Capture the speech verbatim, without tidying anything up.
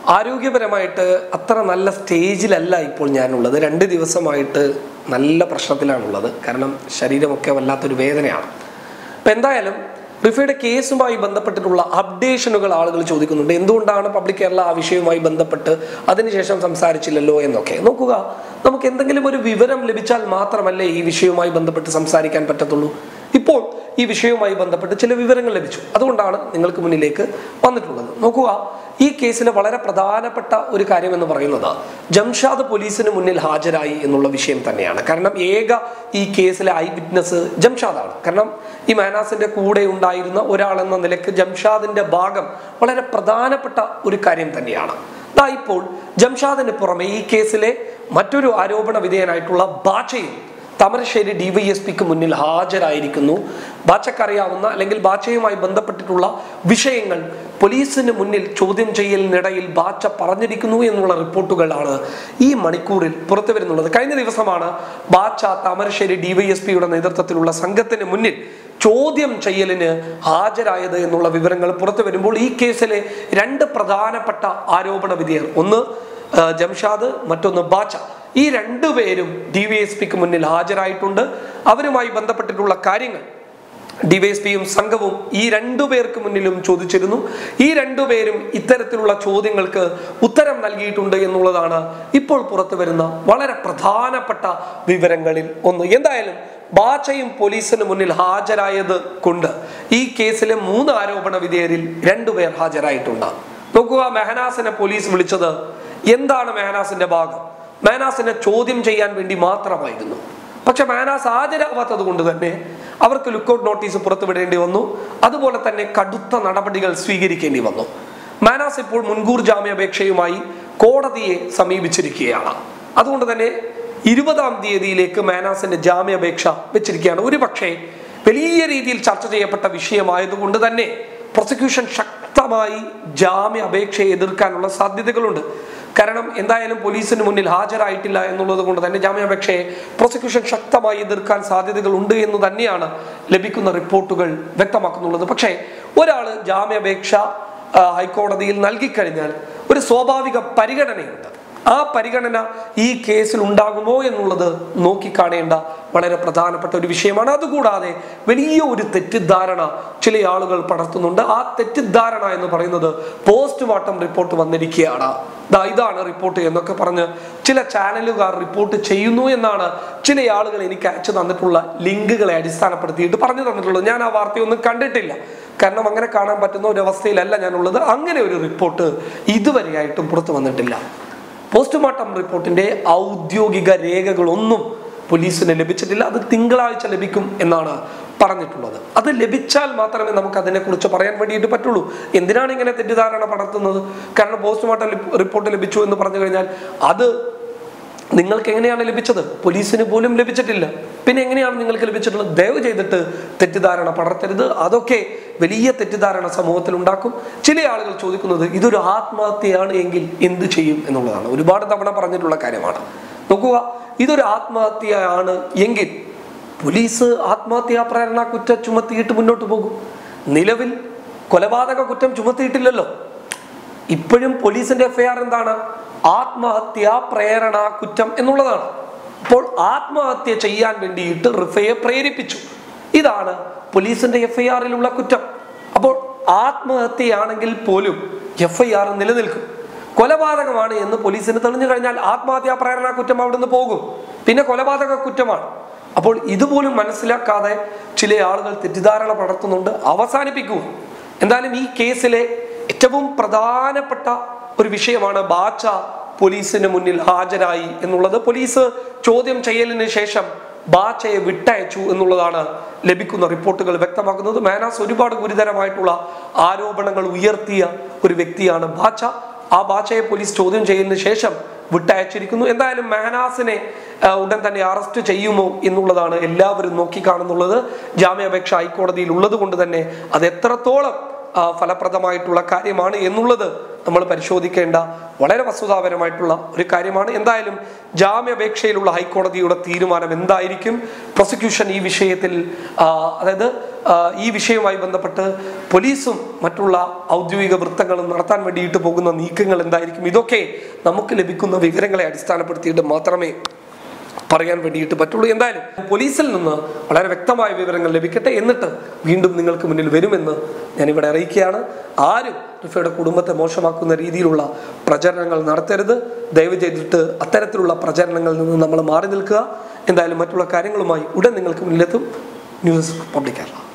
ആരോഗ്യപരമായിട്ട് അത്ര നല്ല സ്റ്റേജിലല്ല ഇപ്പോൾ ഞാനുള്ളത്. രണ്ട് ദിവസമായിട്ട് നല്ല പ്രശ്നത്തിലാണുള്ളത്. കാരണം ശരീരമൊക്കെ വല്ലാത്തൊരു വേദനയാണ്. അപ്പം എന്തായാലും റിഫയുടെ കേസുമായി ബന്ധപ്പെട്ടിട്ടുള്ള അപ്ഡേഷനുകൾ ആളുകൾ ചോദിക്കുന്നുണ്ട്. എന്തുകൊണ്ടാണ് പബ്ലിക് കേരള ആ വിഷയവുമായി ബന്ധപ്പെട്ട് അതിനുശേഷം സംസാരിച്ചില്ലല്ലോ എന്നൊക്കെ. നോക്കുക, നമുക്ക് എന്തെങ്കിലും ഒരു വിവരം ലഭിച്ചാൽ മാത്രമല്ലേ ഈ വിഷയവുമായി ബന്ധപ്പെട്ട് സംസാരിക്കാൻ പറ്റത്തുള്ളൂ. ഇപ്പോൾ ഈ വിഷയവുമായി ബന്ധപ്പെട്ട് ചില വിവരങ്ങൾ ലഭിച്ചു, അതുകൊണ്ടാണ് നിങ്ങൾക്ക് മുന്നിലേക്ക് വന്നിട്ടുള്ളത്. നോക്കുക, ഈ കേസിലെ വളരെ പ്രധാനപ്പെട്ട ഒരു കാര്യം എന്ന് പറയുന്നത് ജംഷാദ് പോലീസിന് മുന്നിൽ ഹാജരായി എന്നുള്ള വിഷയം തന്നെയാണ്. കാരണം ഏക ഈ കേസിലെ ഐ വിറ്റ്നസ് ജംഷാദാണ്. കാരണം ഈ മാനാസിന്റെ കൂടെ ഉണ്ടായിരുന്ന ഒരാളെന്ന നിലയ്ക്ക് ജംഷാദിന്റെ ഭാഗം വളരെ പ്രധാനപ്പെട്ട ഒരു കാര്യം തന്നെയാണ്. ദാ ഇപ്പോൾ ജംഷാദിന് പുറമെ ഈ കേസിലെ മറ്റൊരു ആരോപണ വിധേയനായിട്ടുള്ള ബാച്ചയും താമരശ്ശേരി ഡിവൈഎസ്പിക്ക് മുന്നിൽ ഹാജരായിരിക്കുന്നു. ബാച്ചക്കറിയാവുന്ന അല്ലെങ്കിൽ ബാച്ചയുമായി ബന്ധപ്പെട്ടിട്ടുള്ള വിഷയങ്ങൾ പോലീസിന് മുന്നിൽ ചോദ്യം ചെയ്യലിനിടയിൽ ബാച്ച പറഞ്ഞിരിക്കുന്നു എന്നുള്ള റിപ്പോർട്ടുകളാണ് ഈ മണിക്കൂറിൽ പുറത്തു വരുന്നുള്ളത്. കഴിഞ്ഞ ദിവസമാണ് ബാച്ച താമരശ്ശേരി ഡിവൈഎസ്പിയുടെ നേതൃത്വത്തിലുള്ള സംഘത്തിന് മുന്നിൽ ചോദ്യം ചെയ്യലിന് ഹാജരായത് എന്നുള്ള വിവരങ്ങൾ പുറത്തു വരുമ്പോൾ ഈ കേസിലെ രണ്ട് പ്രധാനപ്പെട്ട ആരോപണ വിധേയർ, ഒന്ന് ജംഷാദ്, മറ്റൊന്ന് ബാച്ച, ഈ രണ്ടുപേരും ഡിവൈഎസ്പിക്ക് മുന്നിൽ ഹാജരായിട്ടുണ്ട്. അവരുമായി ബന്ധപ്പെട്ടിട്ടുള്ള കാര്യങ്ങൾ ഡിവൈഎസ്പിയും സംഘവും ഈ രണ്ടുപേർക്ക് മുന്നിലും ചോദിച്ചിരുന്നു. ഈ രണ്ടുപേരും ഇത്തരത്തിലുള്ള ചോദ്യങ്ങൾക്ക് ഉത്തരം നൽകിയിട്ടുണ്ട് എന്നുള്ളതാണ് ഇപ്പോൾ പുറത്തു വരുന്ന വളരെ പ്രധാനപ്പെട്ട വിവരങ്ങളിൽ ഒന്ന്. എന്തായാലും ബാച്ചയും പോലീസിന് മുന്നിൽ ഹാജരായത് കൊണ്ട് ഈ കേസിലെ മൂന്ന് ആരോപണ വിധേയരിൽ രണ്ടുപേർ ഹാജരായിട്ടുണ്ട്. നോക്കുക, മെഹനാസിനെ പോലീസ് വിളിച്ചത് എന്താണ് മെഹനാസിന്റെ ഭാഗം? മാനാസിനെ ചോദ്യം ചെയ്യാൻ വേണ്ടി മാത്രമായിരുന്നു. പക്ഷെ മാനാസ് ഹാജരാവാത്തത് കൊണ്ട് തന്നെ അവർക്ക് ലുക്കൌട്ട് നോട്ടീസ് പുറത്തുവിടേണ്ടി വന്നു. അതുപോലെ തന്നെ കടുത്ത നടപടികൾ സ്വീകരിക്കേണ്ടി വന്നു. മാനാസ് ഇപ്പോൾ മുൻകൂർ ജാമ്യാപേക്ഷയുമായി കോടതിയെ സമീപിച്ചിരിക്കുകയാണ്. അതുകൊണ്ട് തന്നെ ഇരുപതാം തീയതിയിലേക്ക് മാനാസിന്റെ ജാമ്യാപേക്ഷ വെച്ചിരിക്കുകയാണ്. ഒരു പക്ഷേ വലിയ രീതിയിൽ ചർച്ച ചെയ്യപ്പെട്ട വിഷയമായതുകൊണ്ട് തന്നെ പ്രോസിക്യൂഷൻ ശക്തമായി ജാമ്യാപേക്ഷയെ എതിർക്കാനുള്ള സാധ്യതകളുണ്ട്. കാരണം എന്തായാലും പോലീസിന് മുന്നിൽ ഹാജരായിട്ടില്ല എന്നുള്ളത് കൊണ്ട് തന്നെ ജാമ്യാപേക്ഷയെ പ്രോസിക്യൂഷൻ ശക്തമായി എതിർക്കാൻ സാധ്യതകളുണ്ട് എന്ന് തന്നെയാണ് ലഭിക്കുന്ന റിപ്പോർട്ടുകൾ വ്യക്തമാക്കുന്നുള്ളത്. പക്ഷേ ഒരാൾ ജാമ്യാപേക്ഷ ഹൈക്കോടതിയിൽ നൽകിക്കഴിഞ്ഞാൽ ഒരു സ്വാഭാവിക പരിഗണനയുണ്ട്. ആ പരിഗണന ഈ കേസിൽ ഉണ്ടാകുമോ എന്നുള്ളത് നോക്കിക്കാണേണ്ട വളരെ പ്രധാനപ്പെട്ട ഒരു വിഷയമാണ്. അതുകൂടാതെ വലിയ ഒരു തെറ്റിദ്ധാരണ ചില ആളുകൾ പടർത്തുന്നുണ്ട്. ആ തെറ്റിദ്ധാരണ എന്ന് പറയുന്നത് പോസ്റ്റ്മോർട്ടം റിപ്പോർട്ട് വന്നിരിക്കുകയാണ്, ഇതാണ് റിപ്പോർട്ട് എന്നൊക്കെ പറഞ്ഞ് ചില ചാനലുകാർ റിപ്പോർട്ട് ചെയ്യുന്നു എന്നാണ് ചില ആളുകൾ എനിക്ക് അയച്ചു തന്നിട്ടുള്ള ലിങ്കുകളെ അടിസ്ഥാനപ്പെടുത്തിയിട്ട് പറഞ്ഞു തന്നിട്ടുള്ളത്. ഞാൻ ആ വാർത്തയൊന്നും കണ്ടിട്ടില്ല, കാരണം അങ്ങനെ കാണാൻ പറ്റുന്ന ഒരു അവസ്ഥയിലല്ല ഞാനുള്ളത്. അങ്ങനെ ഒരു റിപ്പോർട്ട് ഇതുവരെയായിട്ടും പുറത്തു വന്നിട്ടില്ല. പോസ്റ്റ്മോർട്ടം റിപ്പോർട്ടിന്റെ ഔദ്യോഗിക രേഖകളൊന്നും പോലീസിന് ലഭിച്ചിട്ടില്ല. അത് തിങ്കളാഴ്ച ലഭിക്കും എന്നാണ് പറഞ്ഞിട്ടുള്ളത്. അത് ലഭിച്ചാൽ മാത്രമേ നമുക്ക് അതിനെക്കുറിച്ച് പറയാൻ വേണ്ടിയിട്ട് പറ്റുള്ളൂ. എന്തിനാണ് ഇങ്ങനെ തെറ്റിദ്ധാരണ പടർത്തുന്നത്? കാരണം പോസ്റ്റ്മോർട്ടം റിപ്പോർട്ട് ലഭിച്ചു എന്ന് പറഞ്ഞു കഴിഞ്ഞാൽ അത് നിങ്ങൾക്ക് എങ്ങനെയാണ് ലഭിച്ചത്? പോലീസിന് പോലും ലഭിച്ചിട്ടില്ല. പിന്നെ എങ്ങനെയാണ് നിങ്ങൾക്ക് ലഭിച്ചിട്ടുള്ളത്? ദയവ് ചെയ്തിട്ട് തെറ്റിദ്ധാരണ പടർത്തരുത്. അതൊക്കെ വലിയ തെറ്റിദ്ധാരണ സമൂഹത്തിൽ ഉണ്ടാക്കും. ചില ആളുകൾ ചോദിക്കുന്നത് ഇതൊരു ആത്മഹത്യയാണ് എങ്കിൽ എന്ത് ചെയ്യും എന്നുള്ളതാണ്. ഒരുപാട് തവണ പറഞ്ഞിട്ടുള്ള കാര്യമാണ്. നോക്കുക, ഇതൊരു ആത്മഹത്യയാണ് എങ്കിൽ പോലീസ് ആത്മഹത്യാ പ്രേരണ കുറ്റം ചുമത്തിയിട്ട് മുന്നോട്ട് പോകും. നിലവിൽ കൊലപാതക കുറ്റം ചുമത്തിയിട്ടില്ലല്ലോ. ഇപ്പോഴും പോലീസിന്റെ എഫ്ഐആർ എന്താണ്? ആത്മഹത്യാ പ്രേരണ കുറ്റം എന്നുള്ളതാണ്. അപ്പോൾ ആത്മഹത്യ ചെയ്യാൻ വേണ്ടിയിട്ട് റിഫയെ പ്രേരിപ്പിച്ചു, ഇതാണ് പോലീസിന്റെ എഫ്ഐആറിലുള്ള കുറ്റം. അപ്പോൾ ആത്മഹത്യയാണെങ്കിൽ പോലും എഫ്ഐആർ നിലനിൽക്കും. കൊലപാതകമാണ് എന്ന് പോലീസിന് തെളിഞ്ഞു കഴിഞ്ഞാൽ ആത്മഹത്യാ പ്രേരണ കുറ്റം അവിടുന്ന് പോകും, പിന്നെ കൊലപാതക കുറ്റമാണ്. അപ്പോൾ ഇതുപോലും മനസ്സിലാക്കാതെ ചില ആളുകൾ തെറ്റിദ്ധാരണ പടർത്തുന്നുണ്ട്. അവസാനിപ്പിക്കുക. എന്തായാലും ഈ കേസിലെ ഏറ്റവും പ്രധാനപ്പെട്ട ഒരു വിഷയമാണ് ബാച്ച പോലീസിന് മുന്നിൽ ഹാജരായി എന്നുള്ളത്. പോലീസ് ചോദ്യം ചെയ്യലിന് ശേഷം ബാച്ചയെ വിട്ടയച്ചു എന്നുള്ളതാണ് ലഭിക്കുന്ന റിപ്പോർട്ടുകൾ വ്യക്തമാക്കുന്നത്. മാനാസ് ഒരുപാട് ഗുരുതരമായിട്ടുള്ള ആരോപണങ്ങൾ ഉയർത്തിയ ഒരു വ്യക്തിയാണ് ബാച്ച. ആ ബാച്ചയെ പോലീസ് ചോദ്യം ചെയ്യലിന് ശേഷം വിട്ടയച്ചിരിക്കുന്നു. എന്തായാലും മെഹനാസിനെ ഉടൻ തന്നെ അറസ്റ്റ് ചെയ്യുമോ എന്നുള്ളതാണ് എല്ലാവരും നോക്കിക്കാണുന്നുള്ളത്. ജാമ്യാപേക്ഷ ഹൈക്കോടതിയിൽ ഉള്ളത് കൊണ്ട് തന്നെ അത് എത്രത്തോളം ഫലപ്രദമായിട്ടുള്ള കാര്യമാണ് എന്നുള്ളത് നമ്മൾ പരിശോധിക്കേണ്ട വളരെ വസ്തുതാപരമായിട്ടുള്ള ഒരു കാര്യമാണ്. എന്തായാലും ജാമ്യാപേക്ഷയിലുള്ള ഹൈക്കോടതിയുടെ തീരുമാനം എന്തായിരിക്കും, പ്രോസിക്യൂഷൻ ഈ വിഷയത്തിൽ അതായത് ഈ വിഷയവുമായി ബന്ധപ്പെട്ട് പോലീസും മറ്റുള്ള ഔദ്യോഗിക വൃത്തങ്ങളും നടത്താൻ വേണ്ടിയിട്ട് പോകുന്ന നീക്കങ്ങൾ എന്തായിരിക്കും, ഇതൊക്കെ നമുക്ക് ലഭിക്കുന്ന വിവരങ്ങളെ അടിസ്ഥാനപ്പെടുത്തിയിട്ട് മാത്രമേ പറയാൻ വേണ്ടിയിട്ട് പറ്റുള്ളൂ. എന്തായാലും പോലീസിൽ നിന്ന് വളരെ വ്യക്തമായ വിവരങ്ങൾ ലഭിക്കട്ടെ, എന്നിട്ട് വീണ്ടും നിങ്ങൾക്ക് മുന്നിൽ വരുമെന്ന് ഞാനിവിടെ അറിയിക്കുകയാണ്. ആരും റിഫയുടെ കുടുംബത്തെ മോശമാക്കുന്ന രീതിയിലുള്ള പ്രചരണങ്ങൾ നടത്തരുത്. ദയവ് ചെയ്തിട്ട് അത്തരത്തിലുള്ള പ്രചരണങ്ങളിൽ നിന്ന് നമ്മൾ മാറി നിൽക്കുക. എന്തായാലും മറ്റുള്ള കാര്യങ്ങളുമായി ഉടൻ നിങ്ങൾക്ക് മുന്നിലെത്തും. News public Kerala.